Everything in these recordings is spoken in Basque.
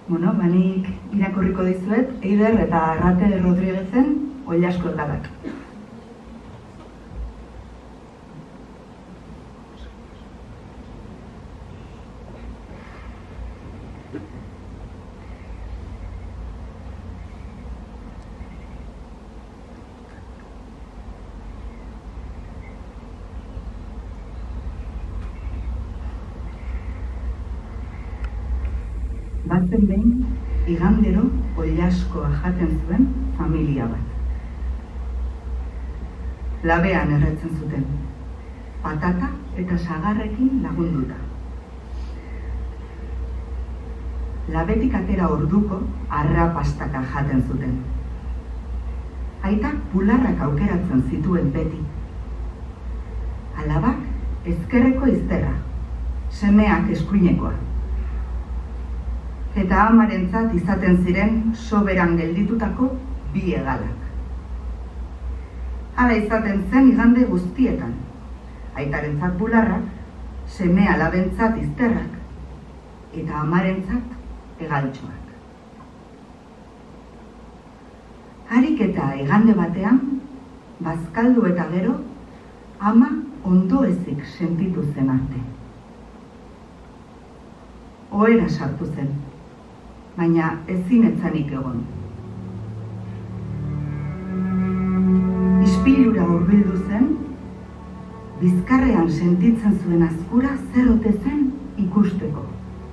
Bueno, banik irakurriko dizuet Eider eta Arrate Rodriguezen Oilasko Hegalak. Bazen behin, igandero oilaskoa jaten zuen familia bat. Labean erretzen zuten, patata eta sagarrekin lagunduta. Labetik atera orduko arrapastaka jaten zuten. Aitak bularrak aukeratzen zituen beti. Alabak ezkerreko izterra, semeak eskuinekoa. Eta amarentzat izaten ziren soberan gelditutako 2 hegalak. Hala izaten zen igande guztietan, aitarentzat bularrak, seme alabentzat izterrak, eta amarentzat hegaltxoak. Harik eta igande batean, bazkaldu eta gero, ama ondoezik sentitu zen arte. Ohera sartu zen, baina ezin etzanik egon. Ispilura hurbildu zen, bizkarrean sentitzen zuen azkura zer ote zen ikusteko.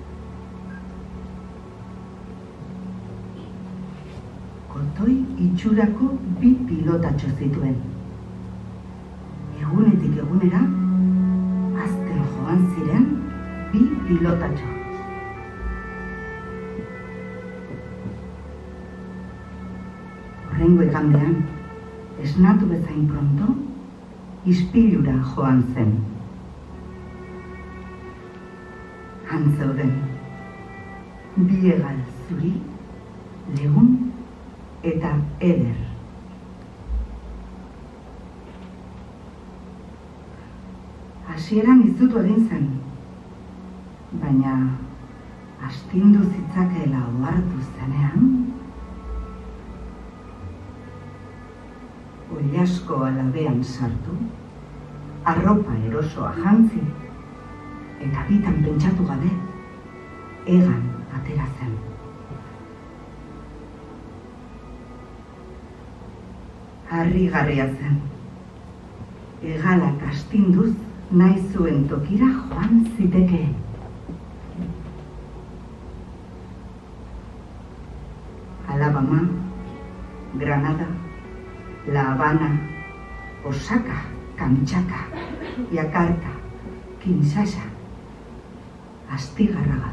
Kotoi itxurako 2 pilotatxo zituen. Egunetik egunera, hazten joan ziren 2 pilotatxo. Horrengo igandean, esnatu bezain pronto, ispilura joan zen. Han zeuden, 2 hegal zuri, Legun eta Eder. Hasieran izutu egin zen, baina astindu zitzakeela ohartu zenean, oilaskoa labean sartu, arropa erosoa jantzi, eta bitan pentsatu gabe, hegan atera zen. Harrigarria zen. Hegalak astinduz nahi zuen tokira joan zitekeen. Alabama, Granada, La Habana, Osaka, Kamtxaka, Yakarta, Kinshasa, Astigarraga.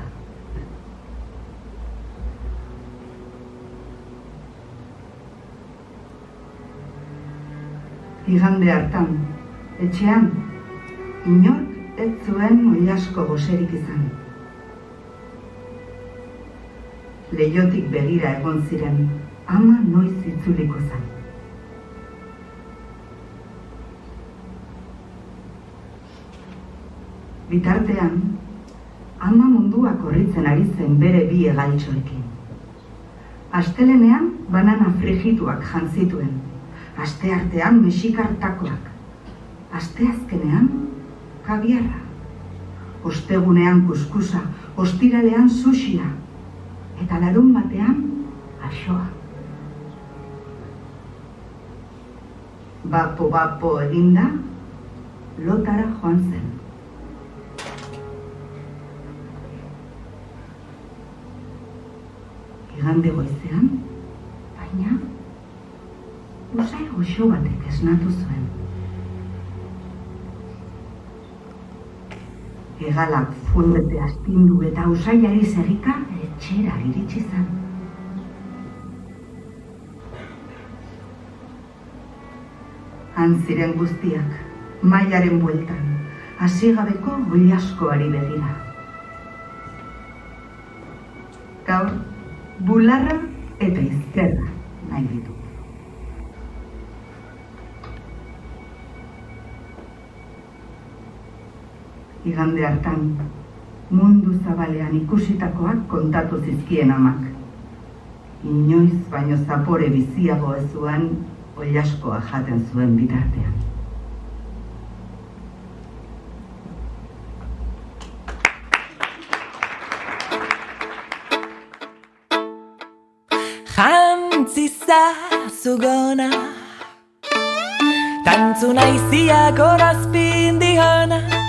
Igande hartan, etxean, inork ez zuen oilasko goserik izan. Leihotik begira egon ziren, ama noiz itzuliko zen. Bitartean, ama mundua korritzen ari zen bere 2 hegaltxoekin. Astelenean, banana frigituak jantzituen. Asteartean, mexikartakoak. Asteazkenean, kabiarra. Ostegunean kuskusa, ostiralean sushia. Eta larun batean, axoa. Bapo eginda, lotara joan zen. Igande goizean, baina, usai goxo batek esnatu zuen. Hegalak fundete astindu eta usaiari segika etxera iritsi zen. Han ziren guztiak, mailaren bueltan, hasigabeko oilaskoari begira. Gaur, bularra eta izterra nahi ditu. Igande hartan, mundu zabalean ikusitakoak kontatu zizkien amak. Inoiz baino zapore biziago ez zuen, oilaskoa jaten zuen bitartean. Jantzisa zugona, tantzuna iziak orazpin dihona,